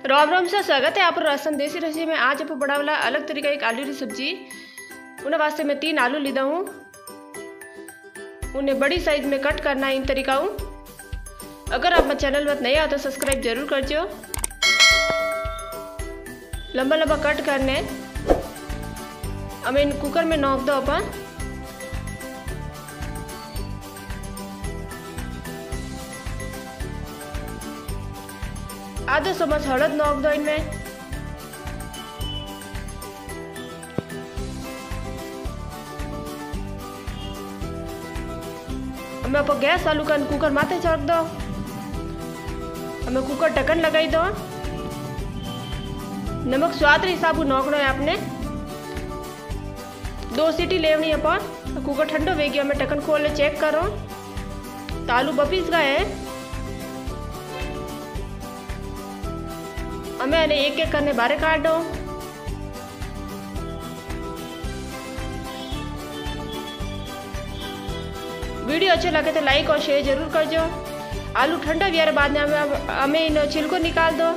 राम राम से स्वागत है आप राशन देसी रसी में। आज आप बड़ा वाला अलग तरीका एक आलू की सब्जी। उन्हें वास्ते मैं 3 आलू लीदा हूँ। उन्हें बड़ी साइज में कट करना है इन तरीका हूँ। अगर आप मेरे चैनल पर नए आओ तो सब्सक्राइब जरूर कर जो। लंबा लंबा कट करने हमें इन कुकर में नोक दो अपन। आधा चम्मच हल्द नोक दो इनमें। हमें आप गैस चालू कर कुकर माथे चढ़ दो। हमें कुकर ढक्कन लगाई दो। नमक स्वाद के हिसाब नोकना है आपने। 2 सीटी लेवनी अपन। कुकर ठंडो हो गया। हमें ढक्कन खोल चेक करो तो आलू बपीस गए हैं। हमें इन्हें एक एक करने बाहर काट दो। वीडियो अच्छे लगे तो लाइक और शेयर जरूर कर जो। आलू ठंडा हुआ बाद में हमें इन छिलको निकाल दो।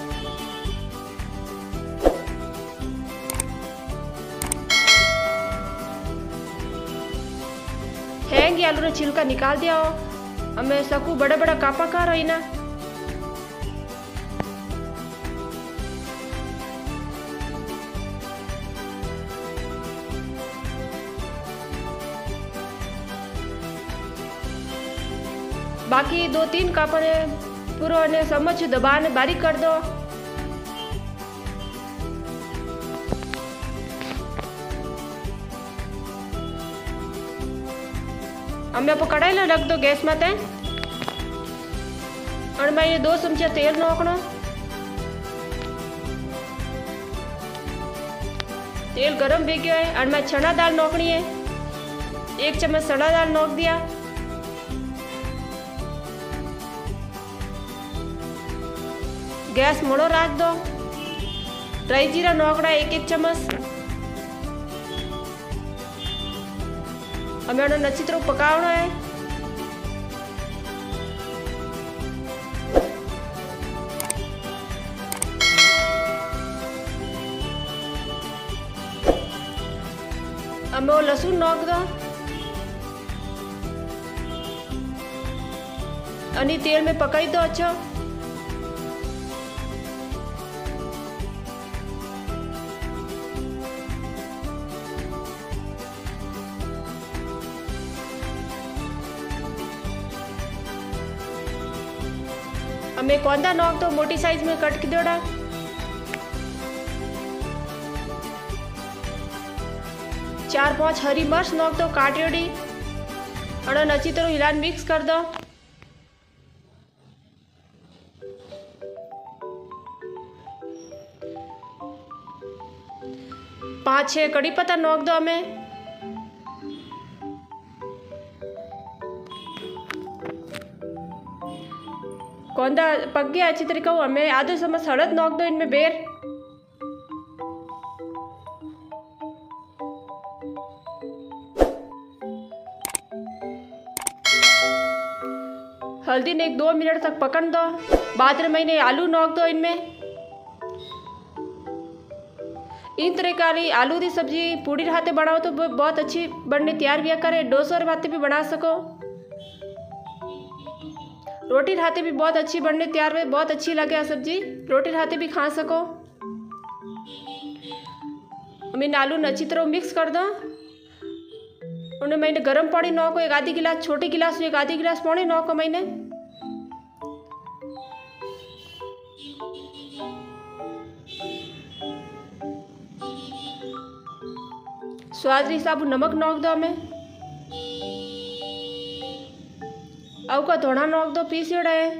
हैंगी आलू ने छिलका निकाल दिया हो। हमें सकू बड़ा बड़ा कापा कर रही ना। बाकी 2-3 कापने पूरा ने चम्मच दबाने बारीक कर दो। हमें आप कढ़ाई ला रख दो गैस माते। और मैं ये 2 चमचा तेल नोकना। तेल गरम भी गया है। और मैं चना दाल नोकनी है। 1 चम्मच चना दाल नोक दिया। गैस मोड़ो रख दो। ड्राई जीरा नोकड़ा 1-1 चम्मच। हमें उन्हें अच्छी तरह पकाना है। हमें वो लहसुन नोक दो। अनि तेल में पकाई दो अच्छा। हमें कौंदा नोक दो मोटी साइज में कट की दोड़ा। चार 5 हरी मिर्च नोक दो काटियोड़ी। और अच्छी तरह हिलान मिक्स कर दो। पाँच 6 कड़ी पत्ता नोक दो हमें। कौंदा पक गया अच्छी तरीके से। हमें आधे चम्मच हल्द नोक दो इनमें बेर। हल्दी ने 1-2 मिनट तक पकन दो। बाद में मैंने आलू नोक दो इनमें। इन तरह का आलू की सब्जी पूड़ी हाथे बनाओ तो बहुत अच्छी बनने तैयार भी करे। डोसा हाथे भी बना सको। रोटी हाथे भी बहुत अच्छी बनने तैयार है। बहुत अच्छी लगे सब्जी। रोटी हाथे भी खा सको। हम इन आलू ने अच्छी तरह मिक्स कर दो। उन्हें मैंने गर्म पानी नोको 1 आधी गिलास। छोटे गिलास 1 आधी गिलास पानी नोको मैंने। स्वाद के हिसाब नमक नोक दो हमें। अब का धोना नोक दो पीसियोड़ा है।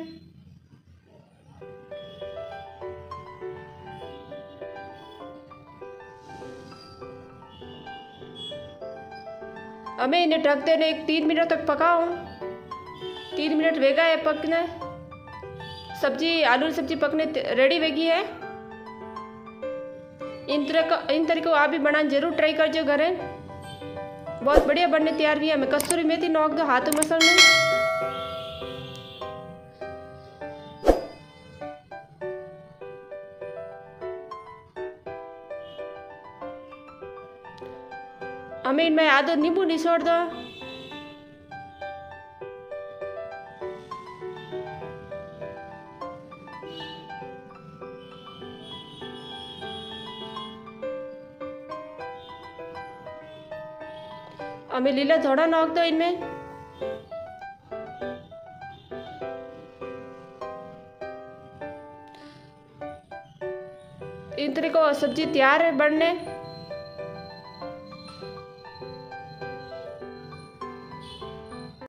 हमें इन्हें ढक देने 3 मिनट तक पकाओ। 3 मिनट वेगा है पकने। सब्जी आलू की सब्जी पकने रेडी वेगी है। इन तरीके आप भी बनाना जरूर ट्राई कर जो घरे। बहुत बढ़िया बनने तैयार भी है। हमें कस्तूरी मेथी नोक दो हाथों मसल में। हमें इनमें आधो नींबू निचोड़ दो। हमें लीला थोड़ा नोक दो इनमें। इन तरीके को सब्जी तैयार है बनने।